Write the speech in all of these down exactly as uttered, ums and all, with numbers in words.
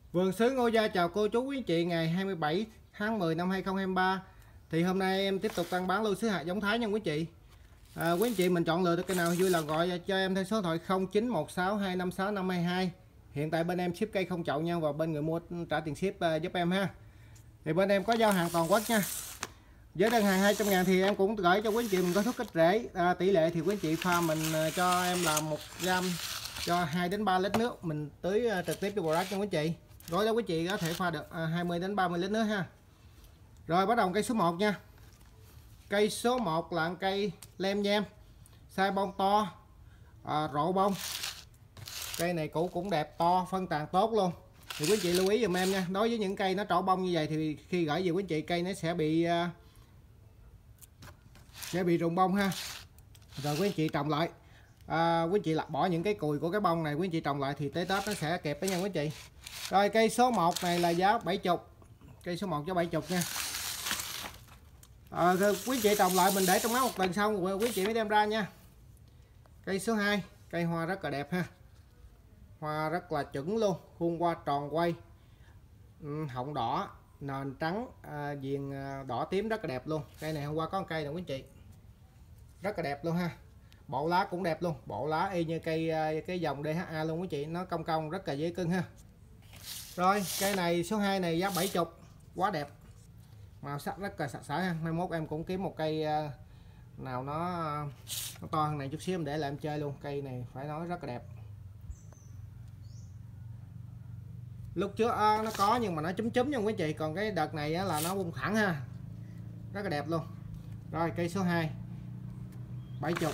Vườn sứ Ngô Gia chào cô chú quý anh chị ngày hai mươi bảy tháng mười năm hai nghìn không trăm hai mươi ba. Thì hôm nay em tiếp tục tăng bán lưu sứ hạt giống Thái nha quý anh chị. À, quý anh chị mình chọn lựa được cái nào vui là gọi cho em theo số điện thoại không chín một sáu hai năm sáu năm hai hai. Hiện tại bên em ship cây không chậu nha, và bên người mua trả tiền ship uh, giúp em ha. Thì bên em có giao hàng toàn quốc nha. Với đơn hàng hai trăm ngàn thì em cũng gửi cho quý anh chị mình có thuốc kích rễ. À, tỷ lệ thì quý anh chị pha mình uh, cho em là một gram cho hai đến ba lít nước, mình tưới uh, trực tiếp cho bò rác cho quý anh chị. Rồi đó quý chị có thể pha được hai mươi đến ba mươi lít nước ha. Rồi bắt đầu cây số một nha. Cây số một là cây lem nhem, size bông to, à, rộ bông. Cây này củ cũng đẹp, to, phân tàn tốt luôn. Thì quý chị lưu ý dùm em nha. Đối với những cây nó trổ bông như vậy thì khi gửi về quý chị cây nó sẽ bị uh, sẽ bị rụng bông ha. Rồi quý chị trồng lại. À, quý chị lặt bỏ những cái cùi của cái bông này, quý chị trồng lại thì tới Tết nó sẽ kẹp với nhau quý chị. Rồi cây số một này là giá bảy mươi. Cây số một giá bảy mươi nha. À, quý chị trồng lại mình để trong máy một tuần sau quý chị mới đem ra nha. Cây số hai, cây hoa rất là đẹp ha. Hoa rất là chuẩn luôn, khuôn hoa tròn quay, họng đỏ, nền trắng, à, viền đỏ tím rất là đẹp luôn. Cây này hôm qua có một cây nè quý chị, rất là đẹp luôn ha. Bộ lá cũng đẹp luôn, bộ lá y như cây cái dòng đê hát a luôn quý chị, nó cong cong rất là dễ cưng ha. Rồi cây này số hai này giá bảy mươi, quá đẹp, màu sắc rất là sạch sẽ ha. Mai mốt em cũng kiếm một cây nào nó, nó to hơn này chút xíu để làm chơi luôn. Cây này phải nói rất là đẹp. Lúc trước à, nó có nhưng mà nó chúm chúm nha quý chị, còn cái đợt này á, là nó bung thẳng ha, rất là đẹp luôn. Rồi cây số hai bảy mươi.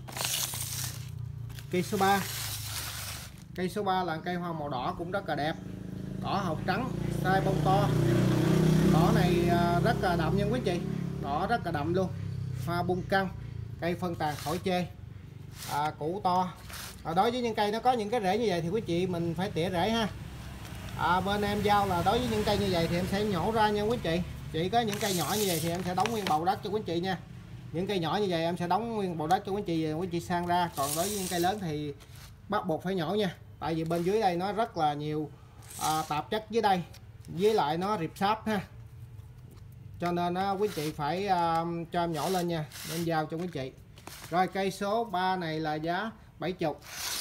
Cây số ba, cây số ba là cây hoa màu đỏ cũng rất là đẹp, cỏ hột trắng, size bông to. Đỏ này rất là đậm nha quý chị, đỏ rất là đậm luôn, hoa bung căng, cây phân tàn khỏi chê, à, củ to. À, đối với những cây nó có những cái rễ như vậy thì quý chị mình phải tỉa rễ ha. À, bên em giao là đối với những cây như vậy thì em sẽ nhổ ra nha quý chị. Chỉ có những cây nhỏ như vậy thì em sẽ đóng nguyên bầu đất cho quý chị nha. Những cây nhỏ như vậy em sẽ đóng nguyên bầu đất cho quý chị, quý chị sang ra. Còn đối với những cây lớn thì bắt buộc phải nhổ nha, tại vì bên dưới đây nó rất là nhiều à, tạp chất dưới đây, với lại nó rịp sáp ha, cho nên á, quý chị phải uh, cho em nhỏ lên nha, nên giao cho quý chị. Rồi cây số ba này là giá bảy mươi.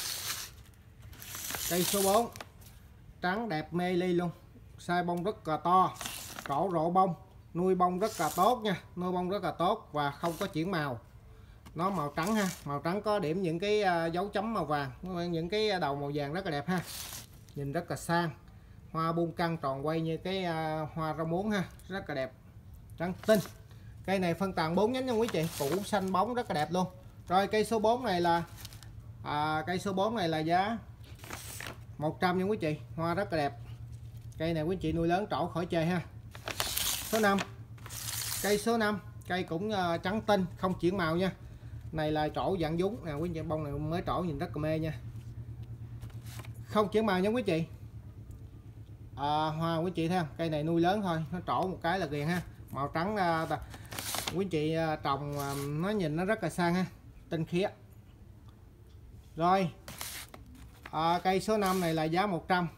Cây số bốn trắng đẹp mê ly luôn, size bông rất là to, cổ rộ bông, nuôi bông rất là tốt nha, nuôi bông rất là tốt và không có chuyển màu. Nó màu trắng ha, màu trắng có điểm những cái uh, dấu chấm màu vàng, những cái đầu màu vàng rất là đẹp ha, nhìn rất là sang. Hoa bung căng tròn quay như cái uh, hoa rau muống ha, rất là đẹp, trắng tinh. Cây này phân tàn bốn nhánh nha quý chị, củ xanh bóng rất là đẹp luôn. Rồi cây số bốn này là à, cây số bốn này là giá một trăm nha quý chị, hoa rất là đẹp. Cây này quý chị nuôi lớn trổ khỏi chê ha. Số năm, cây số năm, cây cũng uh, trắng tinh, không chuyển màu nha. Này là trổ dạng dúng nè quý chị, bông này mới trổ nhìn rất là mê nha, không chuyển màu nha quý chị. À, hoa quý chị thấy không, cây này nuôi lớn thôi, nó trổ một cái là ghiền ha. Màu trắng uh, quý chị uh, trồng uh, nó nhìn nó rất là sang ha, tinh khiết. Rồi à, cây số năm này là giá một trăm,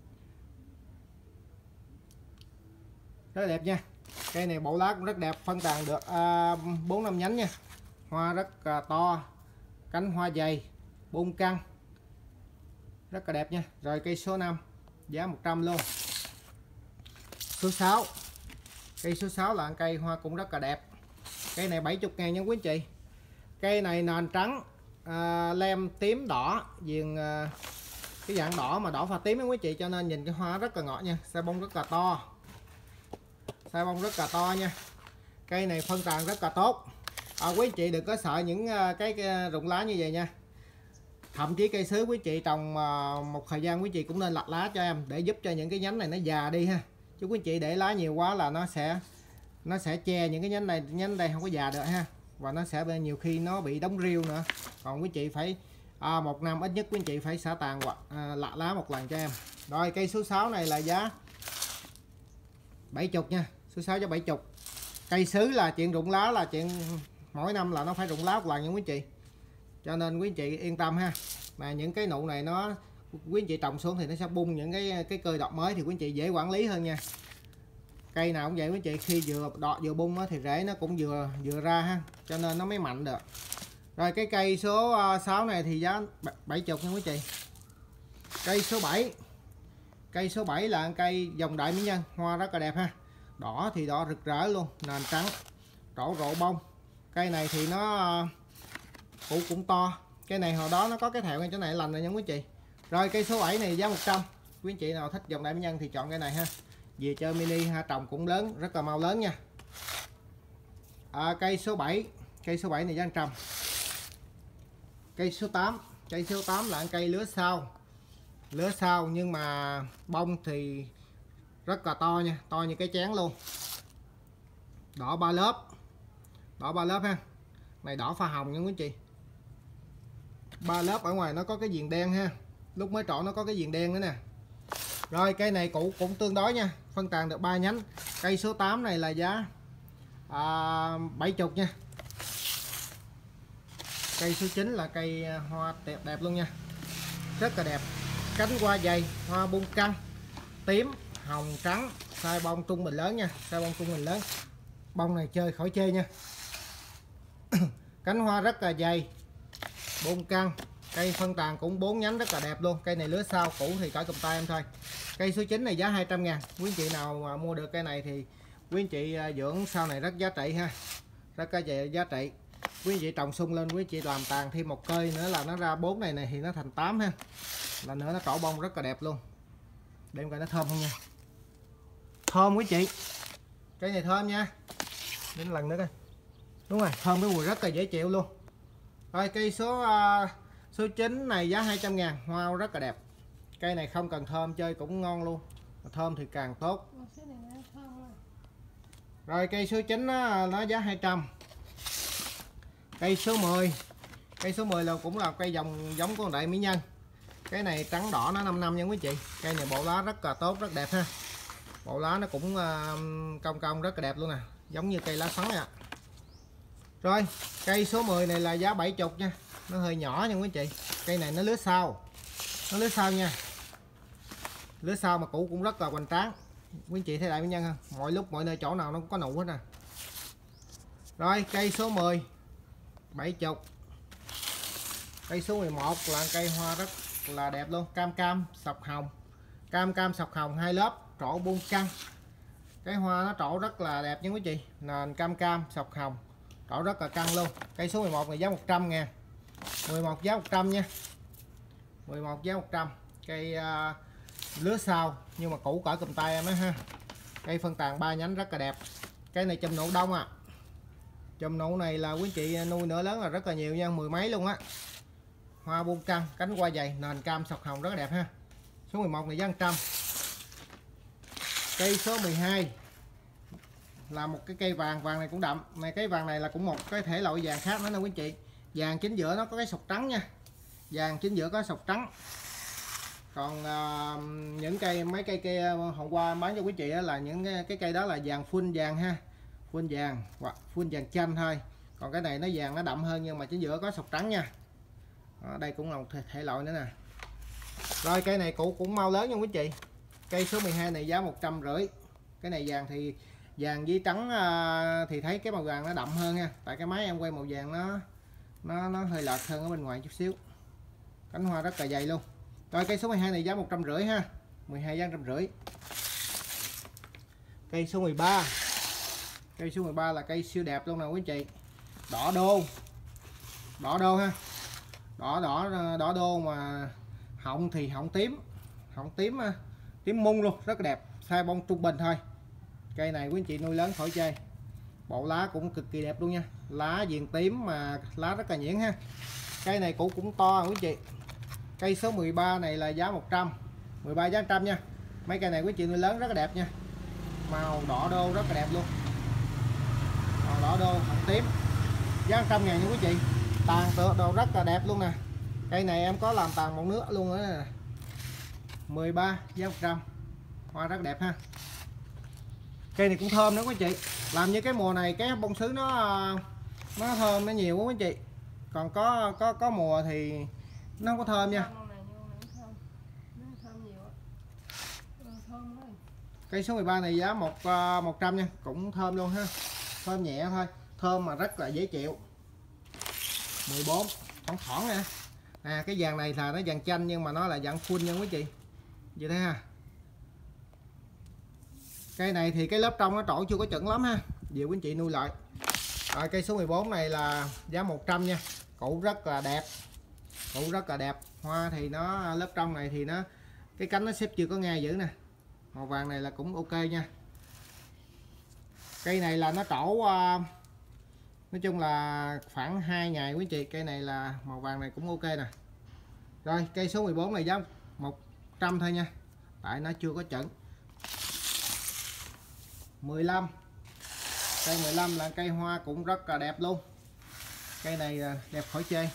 rất đẹp nha. Cây này bộ lá cũng rất đẹp, phân tàn được bốn năm nhánh nha, hoa rất là to, cánh hoa dày, bung căng, rất là đẹp nha. Rồi cây số năm giá một trăm luôn. Số sáu, cây số sáu là cây hoa cũng rất là đẹp. Cây này bảy mươi ngàn nha quý chị. Cây này nền trắng, à, lem tím đỏ, viền à, cái dạng đỏ mà đỏ pha tím đó quý chị, cho nên nhìn cái hoa rất là ngọt nha. Size bông rất là to, size bông rất là to nha. Cây này phân tàn rất là tốt. À, quý chị đừng có sợ những cái, cái rụng lá như vậy nha. Thậm chí cây sứ quý chị trồng một thời gian quý chị cũng nên lặt lá cho em, để giúp cho những cái nhánh này nó già đi ha. Chứ quý chị để lá nhiều quá là nó sẽ nó sẽ che những cái nhánh này, nhánh đây không có già được ha, và nó sẽ nhiều khi nó bị đóng riêu nữa. Còn quý chị phải à, một năm ít nhất quý chị phải xả tàn hoặc à, lặt lá một lần cho em. Rồi cây số sáu này là giá bảy mươi nha, số sáu giá bảy mươi. Cây sứ là chuyện rụng lá là chuyện mỗi năm là nó phải rụng lá một lần nha quý chị, cho nên quý chị yên tâm ha. Mà những cái nụ này nó quý anh chị trồng xuống thì nó sẽ bung những cái cái cây đọt mới, thì quý anh chị dễ quản lý hơn nha. Cây nào cũng vậy quý anh chị, khi vừa đọt vừa bung thì rễ nó cũng vừa vừa ra ha, cho nên nó mới mạnh được. Rồi cái cây số sáu này thì giá bảy mươi nha quý anh chị. Cây số bảy, cây số bảy là cây dòng Đại Mỹ Nhân, hoa rất là đẹp ha. Đỏ thì đỏ rực rỡ luôn, nền trắng, trổ rộ bông. Cây này thì nó củ cũng to. Cây này hồi đó nó có cái thẹo ngay chỗ này lành rồi nha quý chị. Rồi cây số bảy này giá một trăm. Quý anh chị nào thích dòng Đại Mỹ Nhân thì chọn cây này ha. Về chơi mini ha, trồng cũng lớn, rất là mau lớn nha. À, cây số bảy, cây số bảy này giá một trăm. Cây số tám, cây số tám là cây lứa sau. Lứa sau nhưng mà bông thì rất là to nha, to như cái chén luôn. Đỏ ba lớp. Đỏ ba lớp ha. Này đỏ pha hồng nha quý chị. Ba lớp ở ngoài nó có cái viền đen ha. Lúc mới trổ nó có cái viền đen nữa nè. Rồi cây này củ cũng tương đối nha, phân tàn được ba nhánh. Cây số tám này là giá à, bảy mươi nha. Cây số chín là cây hoa đẹp đẹp luôn nha. Rất là đẹp. Cánh hoa dày, hoa bung căng, tím, hồng, trắng, size bông trung bình lớn nha, size bông trung bình lớn. Bông này chơi khỏi chê nha. Cánh hoa rất là dày, bung căng. Cây phân tàn cũng bốn nhánh rất là đẹp luôn. Cây này lứa sau, cũ thì cỡ cầm tay em thôi. Cây số chín này giá hai trăm ngàn. Quý anh chị nào mà mua được cây này thì quý anh chị dưỡng sau này rất giá trị ha. Rất là giá trị. Quý anh chị trồng sung lên, quý anh chị làm tàn thêm một cây nữa là nó ra bốn này này thì nó thành tám ha. Là nữa nó trổ bông rất là đẹp luôn. Để em coi nó thơm không nha. Thơm quý chị. Cây này thơm nha. Đến lần nữa coi. Đúng rồi, thơm cái mùi rất là dễ chịu luôn. Rồi cây số uh, số chín này giá hai trăm ngàn, hoa rất là đẹp. Cây này không cần thơm chơi cũng ngon luôn. Thơm thì càng tốt. Rồi cây số chín nó, nó giá hai trăm. Cây số mười. Cây số mười là cũng là cây dòng giống của Đại Mỹ Nhân. Cái này trắng đỏ nó năm năm nha quý chị. Cây này bộ lá rất là tốt, rất đẹp ha. Bộ lá nó cũng uh, cong cong rất là đẹp luôn nè, giống như cây lá xoắn nè. Rồi cây số mười này là giá bảy mươi nha. Nó hơi nhỏ nha quý chị. Cây này nó lứa sau. Nó lứa sau nha. Lứa sau mà củ cũng rất là hoành tráng. Quý chị thấy Đại Mỹ Nhân không? Mọi lúc mọi nơi chỗ nào nó cũng có nụ hết nè. Rồi cây số mười bảy mươi. Cây số mười một là cây hoa rất là đẹp luôn, cam cam sọc hồng. Cam cam sọc hồng hai lớp, trổ buông căng. Cái hoa nó trổ rất là đẹp nha quý chị. Nền cam cam sọc hồng, trổ rất là căng luôn. Cây số mười một này giá một trăm ngàn. mười một giá một trăm nha. mười một giá một trăm. Cây uh, lứa sau nhưng mà củ cỡ cầm tay em á ha. Cây phân tàn ba nhánh rất là đẹp. Cây này chùm nụ đông à. Chùm nụ này là quý chị nuôi nở lớn là rất là nhiều nha, mười mấy luôn á. Hoa buông căng, cánh hoa dày, nền cam sọc hồng rất là đẹp ha. Số mười một này giá một trăm. Cây số mười hai là một cái cây vàng, vàng này cũng đậm. Này cái vàng này là cũng một cái thể loại vàng khác nữa nè quý chị. Vàng chính giữa nó có cái sọc trắng nha. Vàng chính giữa có sọc trắng. Còn uh, những cây mấy cây kia hôm qua bán cho quý chị là những cái, cái cây đó là vàng full vàng ha. Full vàng hoặc full vàng chanh thôi. Còn cái này nó vàng nó đậm hơn nhưng mà chính giữa có sọc trắng nha. Đó, đây cũng là một thể, thể loại nữa nè. Rồi cây này củ cũng mau lớn nha quý chị. Cây số mười hai này giá một trăm rưỡi. Cái này vàng thì vàng với trắng thì thấy cái màu vàng nó đậm hơn nha. Tại cái máy em quay màu vàng nó nó nó hơi lợt hơn ở bên ngoài chút xíu. Cánh hoa rất là dày luôn. Rồi cây số mười hai này giá một trăm rưỡi ha. mười hai giá một trăm rưỡi. Cây số mười ba. Cây số mười ba là cây siêu đẹp luôn nè quý chị. Đỏ đô. Đỏ đô ha. Đỏ đỏ đỏ đô mà họng thì họng tím. Họng tím tím mung luôn, rất là đẹp, size bông trung bình thôi. Cây này quý anh chị nuôi lớn khỏi chơi. Bộ lá cũng cực kỳ đẹp luôn nha. Lá viền tím mà lá rất là nhuyễn ha. Cây này củ cũng to quý chị. Cây số mười ba này là giá một trăm. mười ba giá một trăm nha. Mấy cây này quý chị nuôi lớn rất là đẹp nha. Màu đỏ đô rất là đẹp luôn. Màu đỏ đô hồng tím. Giá một trăm ngàn nha quý chị. Tàn tựa đồ rất là đẹp luôn nè. Cây này em có làm tàn một nước luôn nữa nè. mười ba giá một trăm. Hoa rất đẹp ha. Cây này cũng thơm nữa quý chị. Làm như cái mùa này cái bông sứ nó nó thơm nó nhiều quá quý chị. Còn có có có mùa thì nó không có thơm nha. Cây số mười ba này giá một một trăm nha, cũng thơm luôn ha, thơm nhẹ thôi, thơm mà rất là dễ chịu. mười bốn thoảng thoảng nè. À cái vàng này là nó vàng chanh nhưng mà nó là dạng full nha quý chị, vậy thế ha. Cây này thì cái lớp trong nó trổ chưa có chuẩn lắm ha, về quý anh chị nuôi lại. Rồi cây số mười bốn này là giá một trăm nha, củ rất là đẹp, củ rất là đẹp. Hoa thì nó lớp trong này thì nó cái cánh nó xếp chưa có ngay giữ nè, màu vàng này là cũng ok nha. Cây này là nó trổ uh, nói chung là khoảng hai ngày quý chị. Cây này là màu vàng này cũng ok nè. Rồi cây số mười bốn này giá một trăm thôi nha, tại nó chưa có chuẩn. mười lăm, cây mười lăm là cây hoa cũng rất là đẹp luôn. Cây này đẹp khỏi chê,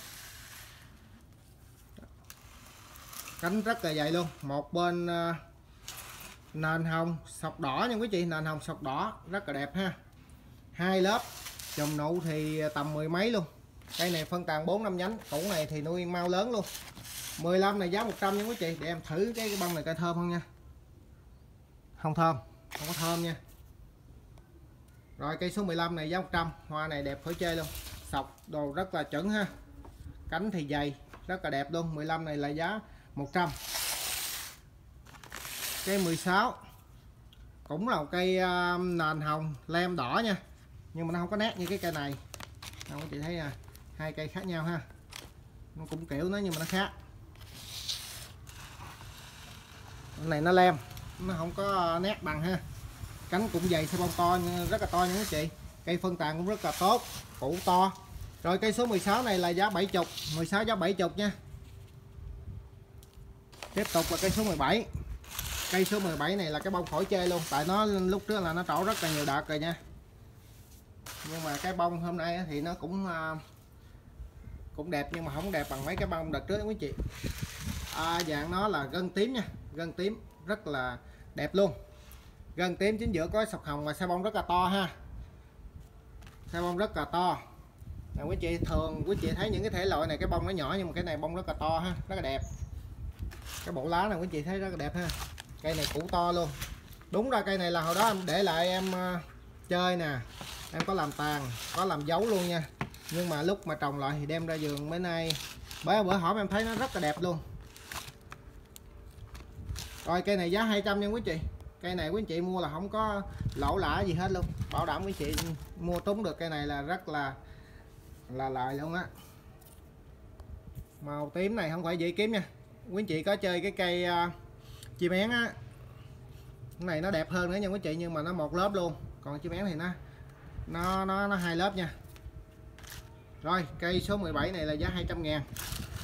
cánh rất là dày luôn, một bên uh, nền hồng sọc đỏ nha quý chị, nền hồng sọc đỏ rất là đẹp ha. Hai lớp, chùm nụ thì tầm mười mấy luôn. Cây này phân tàn bốn năm nhánh, củ này thì nuôi mau lớn luôn. mười lăm này giá một trăm nha quý chị. Để em thử cái bông này coi thơm không nha. Không thơm, không có thơm nha. Rồi cây số mười lăm này giá một trăm, hoa này đẹp khỏi chê luôn, sọc đồ rất là chuẩn ha, cánh thì dày rất là đẹp luôn. Mười lăm này là giá một trăm. Cây mười sáu cũng là một cây uh, nền hồng lem đỏ nha, nhưng mà nó không có nét như cái cây này. Không có chị thấy à, hai cây khác nhau ha, nó cũng kiểu nó nhưng mà nó khác. Cái này nó lem, nó không có nét bằng ha. Cánh cũng dày, xe bông to, rất là to nha quý chị. Cây phân tàn cũng rất là tốt, củ to. Rồi cây số mười sáu này là giá bảy mươi, mười sáu giá bảy mươi nha. Tiếp tục là cây số mười bảy. Cây số mười bảy này là cái bông khỏi chê luôn, tại nó lúc trước là nó trổ rất là nhiều đợt rồi nha. Nhưng mà cái bông hôm nay thì nó cũng cũng đẹp, nhưng mà không đẹp bằng mấy cái bông đợt trước quý chị. À, dạng nó là gân tím nha, gân tím rất là đẹp luôn. Gân tím chính giữa có sọc hồng và xe bông rất là to ha, xe bông rất là to. Nè quý chị, thường quý chị thấy những cái thể loại này cái bông nó nhỏ, nhưng mà cái này bông rất là to ha, rất là đẹp. Cái bộ lá này quý chị thấy rất là đẹp ha. Cây này củ to luôn. Đúng ra cây này là hồi đó em để lại em uh, chơi nè, em có làm tàn, có làm dấu luôn nha. Nhưng mà lúc mà trồng lại thì đem ra vườn mấy nay bữa bữa hỏi em thấy nó rất là đẹp luôn. Rồi cây này giá hai trăm nha quý chị. Cây này quý chị mua là không có lỗ lã gì hết luôn, bảo đảm quý chị mua trúng được cây này là rất là là lời luôn á. Màu tím này không phải dễ kiếm nha. Quý chị có chơi cái cây uh, chim én á, cái này nó đẹp hơn nữa nha quý chị, nhưng mà nó một lớp luôn, còn chim én thì nó nó nó nó hai lớp nha. Rồi cây số mười bảy này là giá hai trăm ngàn.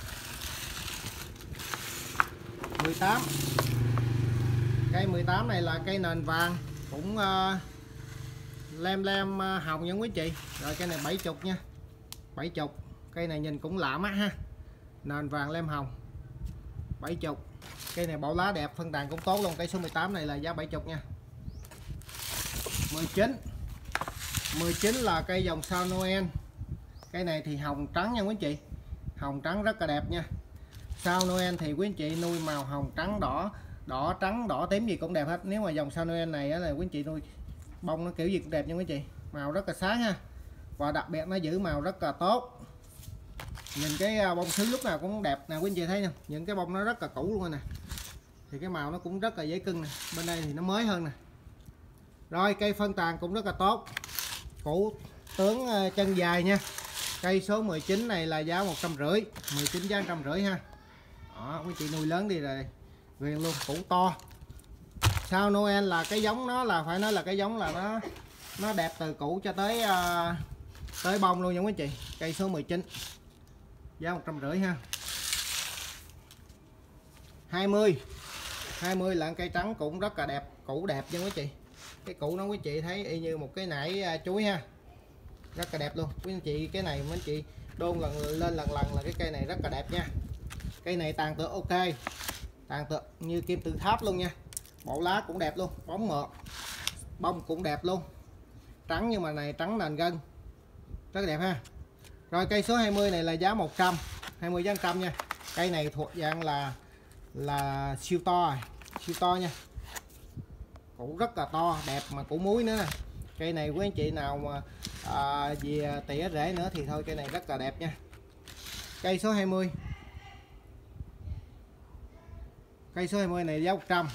mười tám, cây mười tám này là cây nền vàng, cũng uh, lem lem uh, hồng nha quý chị. Rồi cây này bảy mươi nha, bảy mươi. Cây này nhìn cũng lạ mắt ha, nền vàng lem hồng, bảy mươi. Cây này bộ lá đẹp, phân tàn cũng tốt luôn. Cây số mười tám này là giá bảy mươi nha. mười chín, mười chín là cây dòng sao Noel. Cây này thì hồng trắng nha quý chị, hồng trắng rất là đẹp nha. Sao Noel thì quý anh chị nuôi màu hồng trắng đỏ, đỏ trắng đỏ tím gì cũng đẹp hết. Nếu mà dòng sao Noel này là quý anh chị nuôi bông nó kiểu gì cũng đẹp nha quý chị, màu rất là sáng ha, và đặc biệt nó giữ màu rất là tốt. Nhìn cái bông sứ lúc nào cũng đẹp nè quý anh chị thấy nè, những cái bông nó rất là cũ luôn rồi nè, thì cái màu nó cũng rất là dễ cưng nè. Bên đây thì nó mới hơn nè. Rồi cây phân tàn cũng rất là tốt, củ tướng chân dài nha. Cây số mười chín này là giá một trăm rưỡi, mười chín giá một trăm rưỡi ha. Đó, quý chị nuôi lớn đi rồi viền luôn, củ to. Sao Noel là cái giống nó là phải nói là cái giống là nó nó đẹp từ củ cho tới uh, tới bông luôn nha quý chị. Cây số mười chín giá một trăm rưỡi ha. hai mươi, hai mươi là cây trắng cũng rất là đẹp, củ đẹp nha quý chị. Cái củ nó quý chị thấy y như một cái nải uh, chuối ha, rất là đẹp luôn quý anh chị. Cái này mấy anh chị đôn lần lên lần lần là cái cây này rất là đẹp nha. Cây này tàn tựa ok, tàn tựa như kim tự tháp luôn nha. Bộ lá cũng đẹp luôn, bóng mượt, bông cũng đẹp luôn, trắng nhưng mà này trắng nền gân, rất là đẹp ha. Rồi cây số hai mươi này là giá một trăm, hai mươi giá một trăm nha. Cây này thuộc dạng là là siêu to, siêu to nha. củ rất là to đẹp mà củ muối nữa nè. Cây này quý anh chị nào mà à, về tỉa rễ nữa thì thôi, cây này rất là đẹp nha. Cây số hai mươi, cây số hai mươi này giá một trăm.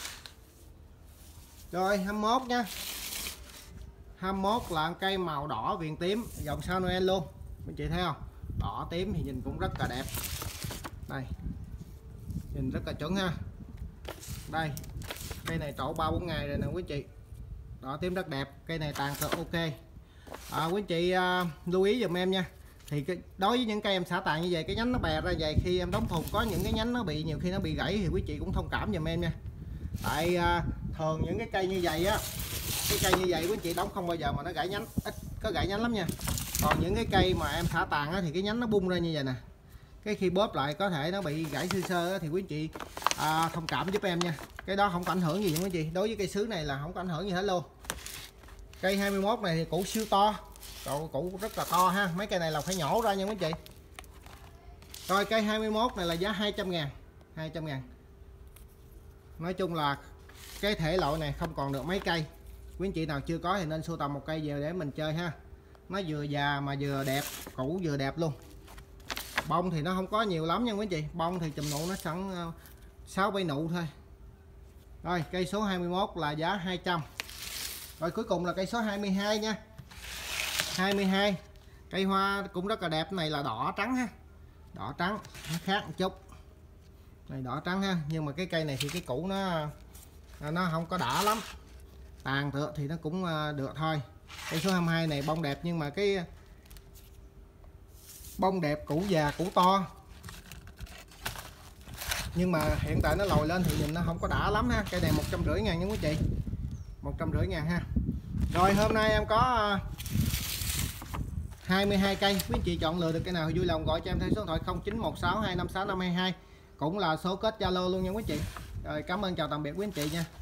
Rồi hai mươi mốt nha, hai mươi mốt là cây màu đỏ viền tím, dòng sao Noel luôn, anh chị thấy không, đỏ tím thì nhìn cũng rất là đẹp. Đây, nhìn rất là chuẩn ha. Đây, cây này trổ ba bốn ngày rồi nè quý chị, đỏ tím rất đẹp, cây này tàn thật ok. À, quý chị à, lưu ý giùm em nha. Thì cái, đối với những cây em xả tàn như vậy, cái nhánh nó bè ra vậy, khi em đóng thùng có những cái nhánh nó bị, nhiều khi nó bị gãy thì quý chị cũng thông cảm giùm em nha. Tại à, thường những cái cây như vậy á, cái cây như vậy quý chị đóng không bao giờ mà nó gãy nhánh, ít có gãy nhánh lắm nha. Còn những cái cây mà em xả tàn á, thì cái nhánh nó bung ra như vậy nè, cái khi bóp lại có thể nó bị gãy sơ sơ á, thì quý chị à, thông cảm giúp em nha. Cái đó không có ảnh hưởng gì nha quý chị, đối với cây sứ này là không có ảnh hưởng gì hết luôn. Cây hai mươi mốt này thì củ siêu to, cậu củ rất là to ha, mấy cây này là phải nhổ ra nha quý chị. Rồi cây hai mươi mốt này là giá hai trăm ngàn, hai trăm ngàn. Nói chung là cái thể loại này không còn được mấy cây, quý anh chị nào chưa có thì nên sưu tầm một cây về để mình chơi ha. Nó vừa già mà vừa đẹp, củ vừa đẹp luôn. Bông thì nó không có nhiều lắm nha quý anh chị, bông thì chùm nụ nó sẵn sáu bảy nụ thôi. Rồi cây số hai mươi mốt là giá hai trăm. Rồi cuối cùng là cây số hai mươi hai nha. hai mươi hai cây hoa cũng rất là đẹp, này là đỏ trắng ha, đỏ trắng nó khác một chút, này đỏ trắng ha, nhưng mà cái cây này thì cái củ nó nó không có đã lắm, tàn tựa thì nó cũng được thôi. Cây số hai mươi hai này bông đẹp nhưng mà cái bông đẹp, củ già, củ to, nhưng mà hiện tại nó lồi lên thì nhìn nó không có đã lắm ha. Cây này một trăm rưỡi ngàn nha quý chị, một trăm rưỡi ngàn ha. Rồi hôm nay em có hai mươi hai cây, quý anh chị chọn lựa được cái nào vui lòng gọi cho em theo số điện thoại không chín một sáu hai năm sáu năm hai hai, cũng là số kết Zalo luôn nha quý chị. Rồi cảm ơn, chào tạm biệt quý anh chị nha.